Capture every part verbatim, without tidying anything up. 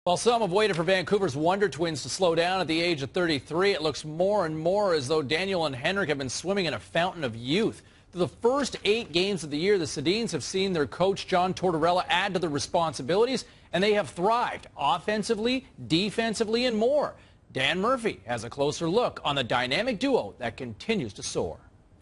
While some have waited for Vancouver's Wonder Twins to slow down at the age of thirty-three, it looks more and more as though Daniel and Henrik have been swimming in a fountain of youth. Through the first eight games of the year, the Sedins have seen their coach, John Tortorella, add to their responsibilities, and they have thrived offensively, defensively, and more. Dan Murphy has a closer look on the dynamic duo that continues to soar.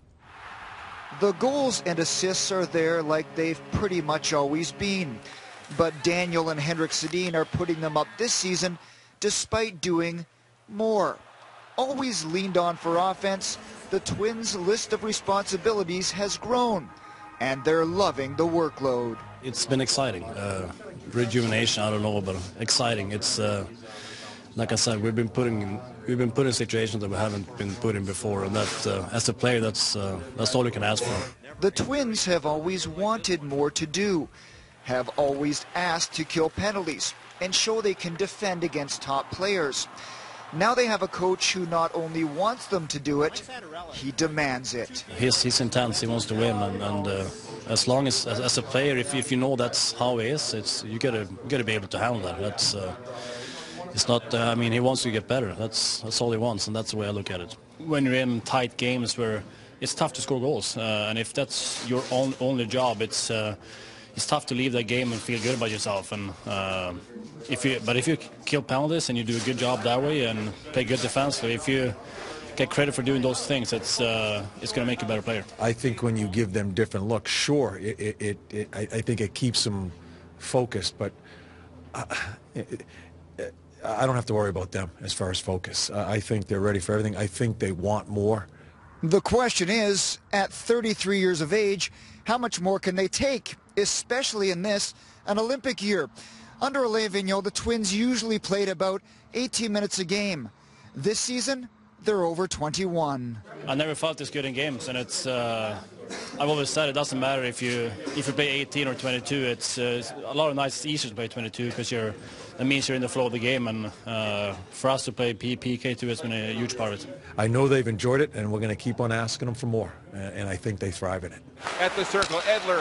The goals and assists are there like they've pretty much always been. But Daniel and Henrik Sedin are putting them up this season despite doing more. Always leaned on for offense, the Twins' list of responsibilities has grown, and they're loving the workload. It's been exciting. Uh, rejuvenation, I don't know, but exciting. It's uh, like I said, we've been putting we've been put in situations that we haven't been put in before, and that uh, as a player, that's uh, that's all you can ask for. The Twins have always wanted more to do, have always asked to kill penalties and show they can defend against top players. Now they have a coach who not only wants them to do it, he demands it. He's, he's intense, he wants to win, and, and uh, as long as, as, as a player, if, if you know that's how he is, it's, you gotta, you gotta be able to handle that. That's, uh, it's not, uh, I mean, he wants to get better. That's, that's all he wants, and that's the way I look at it. When you're in tight games where it's tough to score goals, uh, and if that's your own, only job, it's, uh, it's tough to leave that game and feel good about yourself. And uh, if you, but if you kill penalties and you do a good job that way and play good defense, so if you get credit for doing those things, it's uh, it's going to make you a better player. I think when you give them different looks, sure, it, it, it, it I, I think it keeps them focused, but I, it, it, I don't have to worry about them as far as focus. Uh, I think they're ready for everything. I think they want more. The question is, at thirty-three years of age, how much more can they take, especially in this, an Olympic year? Under Alain Vigneault, the Twins usually played about eighteen minutes a game. This season, they're over twenty-one. I never felt this good in games, and it's, uh, I've always said it doesn't matter if you if you play eighteen or twenty-two. It's, uh, it's a lot of nights it's easier to play twenty-two because you're that means you're in the flow of the game, and uh, for us to play P K two has been a huge part of it. I know they've enjoyed it, and we're going to keep on asking them for more, and I think they thrive in it. At the circle, Edler,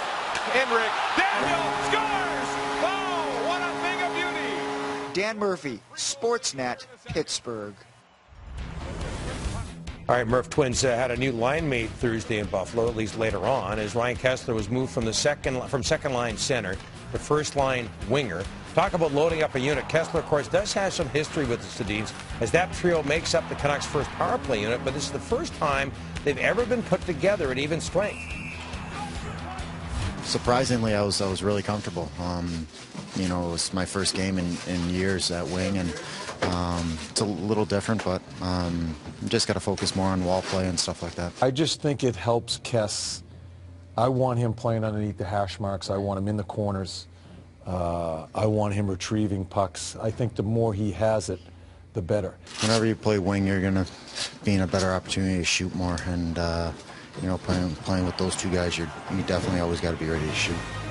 Henrik, Daniel scores! Oh, what a thing of beauty! Dan Murphy, Sportsnet, Pittsburgh. All right, Murph, Twins uh, had a new line mate Thursday in Buffalo, at least later on, as Ryan Kesler was moved from the second from second line center to first line winger. Talk about loading up a unit. Kesler, of course, does have some history with the Sedins, as that trio makes up the Canucks' first power play unit, but this is the first time they've ever been put together at even strength. Surprisingly, I was I was really comfortable. Um, you know, it was my first game in, in years at wing, and um, it's a little different, but um, you just got to focus more on wall play and stuff like that. I just think it helps Kess. I want him playing underneath the hash marks. I want him in the corners. Uh, I want him retrieving pucks. I think the more he has it, the better. Whenever you play wing, you're going to be in a better opportunity to shoot more, and uh, you know, playing playing with those two guys, you're, you definitely always got to be ready to shoot.